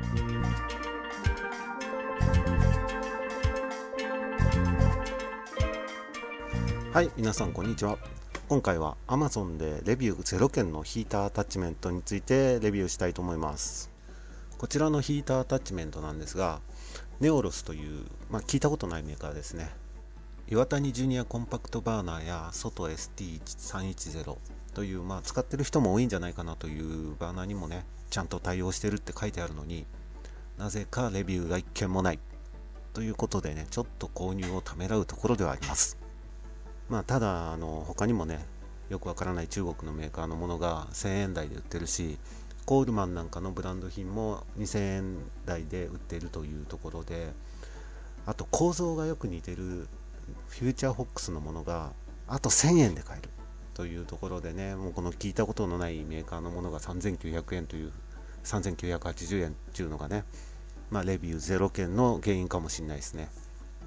はい、皆さんこんにちは。今回は Amazon でレビュー0件のヒーターアタッチメントについてレビューしたいと思います。こちらのヒーターアタッチメントなんですが、ネオロスという、聞いたことないメーカーですね。岩谷ジュニアコンパクトバーナーや外 ST310 という、使ってる人も多いんじゃないかなというバーナーにもね、ちゃんと対応してるって書いてあるのに、なぜかレビューが1件もないということでね、ちょっと購入をためらうところではあります。ただ他にもね、よくわからない中国のメーカーのものが1000円台で売ってるし、コールマンなんかのブランド品も2000円台で売っているというところで、あと構造がよく似てるフューチャーフォックスのものがあと1000円で買えるというところでね、もうこの聞いたことのないメーカーのものが3900円という3980円っていうのがね、レビュー0件の原因かもしれないですね。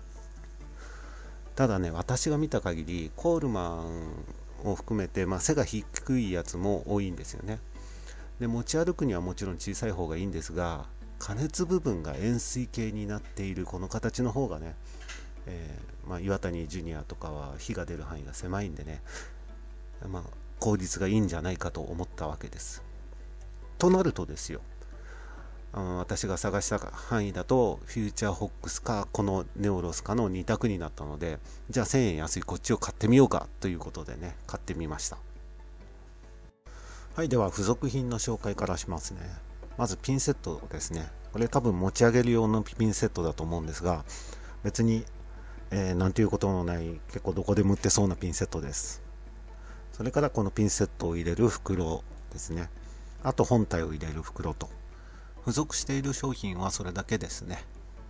ただね、私が見た限りコールマンを含めて、背が低いやつも多いんですよね。で、持ち歩くにはもちろん小さい方がいいんですが、加熱部分が円錐形になっているこの形の方がね、岩谷ジュニアとかは火が出る範囲が狭いんでね、効率がいいんじゃないかと思ったわけです。となるとですよ、私が探した範囲だとフューチャーフォックスかこのネオロスかの2択になったので、じゃあ1000円安いこっちを買ってみようかということでね、買ってみました。はい、では付属品の紹介からしますね。まずピンセットですね。これ多分持ち上げる用のピンセットだと思うんですが、別に、なんていうことのない結構どこでも売ってそうなピンセットです。それからこのピンセットを入れる袋ですね。あと本体を入れる袋と、付属している商品はそれだけですね。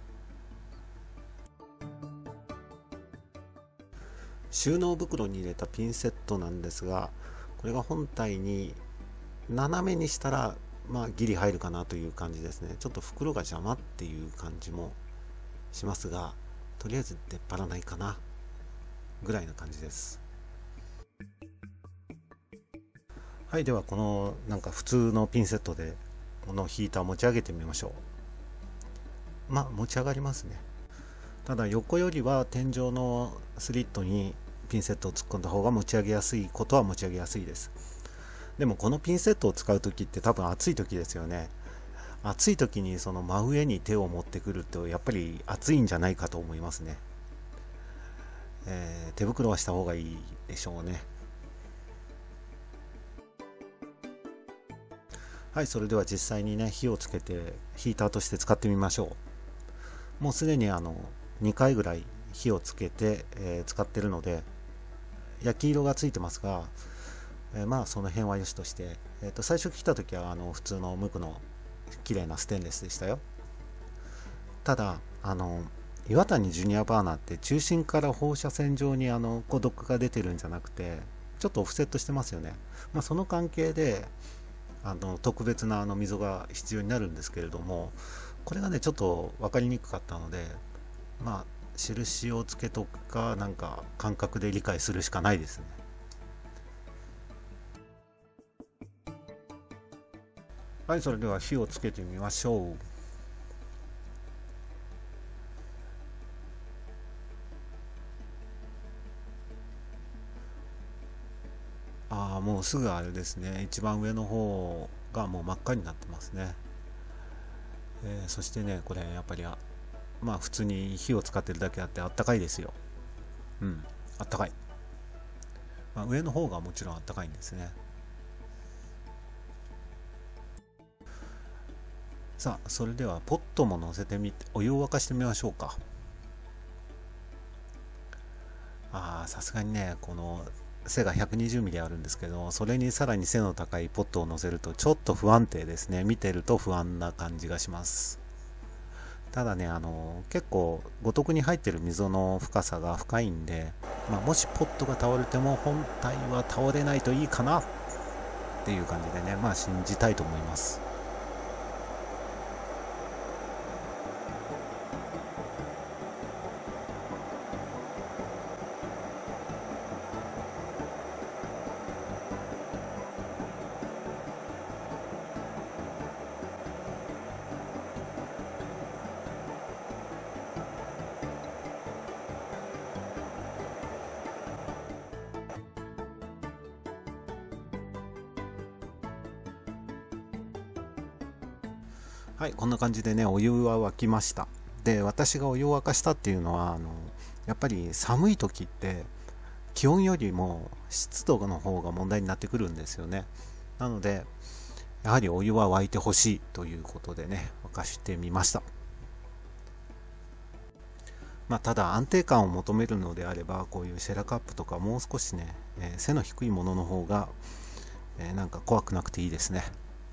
収納袋に入れたピンセットなんですが、これが本体に斜めにしたらギリ入るかなという感じですね。ちょっと袋が邪魔っていう感じもしますが、とりあえず出っ張らないかなぐらいな感じです。はい、ではこの普通のピンセットでこのヒーター持ち上げてみましょう。持ち上がりますね。ただ横よりは天井のスリットにピンセットを突っ込んだ方が持ち上げやすいことは持ち上げやすいです。でもこのピンセットを使う時って多分暑い時ですよね。暑い時にその真上に手を持ってくるとやっぱり暑いんじゃないかと思いますね。手袋はした方がいいでしょうね。はい、それでは実際にね、火をつけてヒーターとして使ってみましょう。もうすでに2回ぐらい火をつけて、使ってるので焼き色がついてますが、その辺は良しとして、最初来た時は普通の無垢の綺麗なステンレスでしたよ。ただ岩谷ジュニアバーナーって中心から放射線状に孤独が出てるんじゃなくて、ちょっとオフセットしてますよね。その関係で特別な溝が必要になるんですけれども、これがねちょっと分かりにくかったので、印をつけとくか感覚で理解するしかないですね。はい、それでは火をつけてみましょう。もうすぐあれですね、一番上の方がもう真っ赤になってますね。そしてね、これやっぱり普通に火を使ってるだけあってあったかいですよ。あったかい。上の方がもちろんあったかいんですね。さあ、それではポットも乗せてみてお湯を沸かしてみましょうか。さすがにね、この背が120ミリあるんですけど、それにさらに背の高いポットを乗せるとちょっと不安定ですね。見てると不安な感じがします。ただね、結構五徳に入ってる溝の深さが深いんで、もしポットが倒れても本体は倒れないといいかなっていう感じでね、信じたいと思います。 はい、こんな感じでね、お湯は沸きました。で、私がお湯を沸かしたっていうのは、やっぱり寒い時って、気温よりも湿度の方が問題になってくるんですよね。なので、やはりお湯は沸いてほしいということでね、沸かしてみました。ただ安定感を求めるのであれば、こういうシェラカップとかもう少しね、背の低いものの方が、なんか怖くなくていいですね。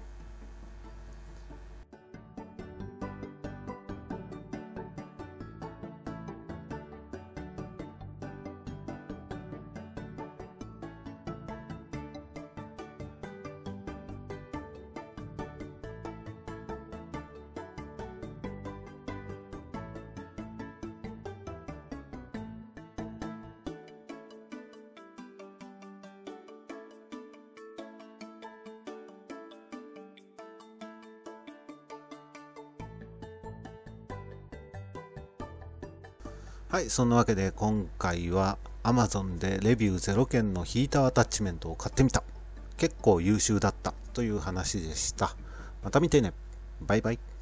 はい、そんなわけで今回は Amazon でレビュー0件のヒーターアタッチメントを買ってみた。結構優秀だったという話でした。また見てね。バイバイ。